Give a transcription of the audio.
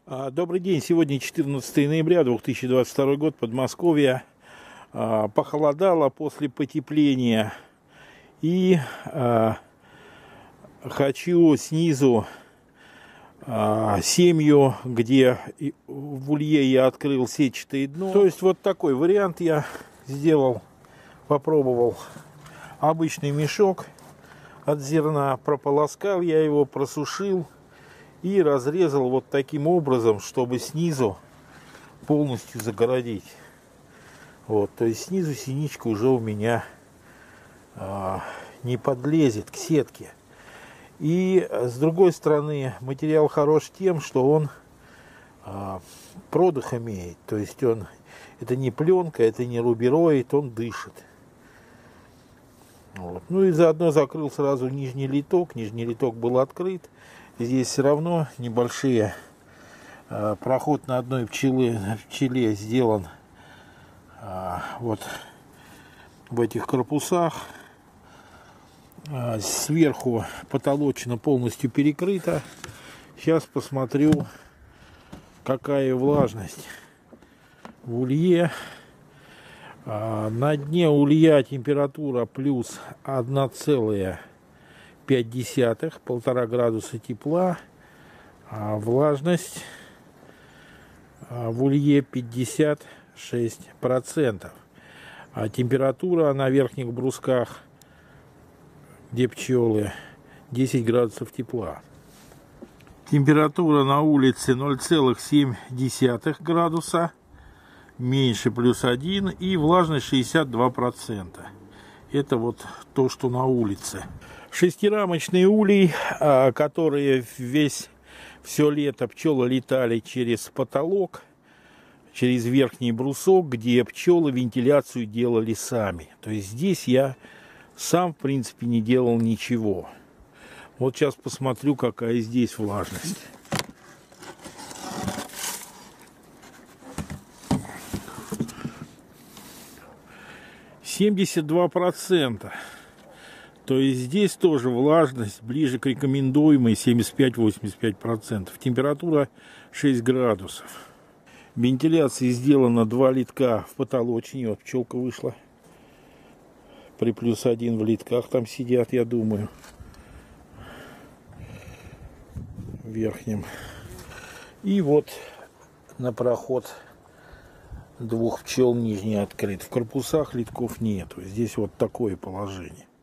Добрый день, сегодня 14 ноября 2022 год, Подмосковье. Похолодало после потепления, и хочу снизу семью, где в улье я открыл сетчатое дно. То есть вот такой вариант я сделал, попробовал. Обычный мешок от зерна, прополоскал я его, просушил и разрезал вот таким образом, чтобы снизу полностью загородить. Вот, то есть снизу синичка уже у меня не подлезет к сетке. И с другой стороны, материал хорош тем, что он продых имеет. То есть он, это не пленка, это не рубероид, он дышит. Вот. Ну и заодно закрыл сразу нижний литок. Нижний литок был открыт. Здесь все равно небольшие проход на одной пчеле сделан вот в этих корпусах. Сверху потолочно полностью перекрыто. Сейчас посмотрю, какая влажность в улье. На дне улья температура плюс 1,5, 1,5 градуса тепла, а влажность в улье 56%. А температура на верхних брусках, где пчелы, 10 градусов тепла. Температура на улице 0,7 градуса, меньше плюс 1, и влажность 62%. Это вот то, что на улице. Шестирамочный улей, которые все лето пчелы летали через потолок, через верхний брусок, где пчелы вентиляцию делали сами. То есть здесь я сам, в принципе, не делал ничего. Вот сейчас посмотрю, какая здесь влажность. %. То есть здесь тоже влажность ближе к рекомендуемой 75-85%. Температура 6 градусов. Вентиляция сделана 2 литка в потолочине. Вот пчелка вышла. При плюс 1 в литках там сидят, я думаю. В верхнем. И вот на проход 2 пчел нижний открыт. В корпусах литков нету. Здесь вот такое положение.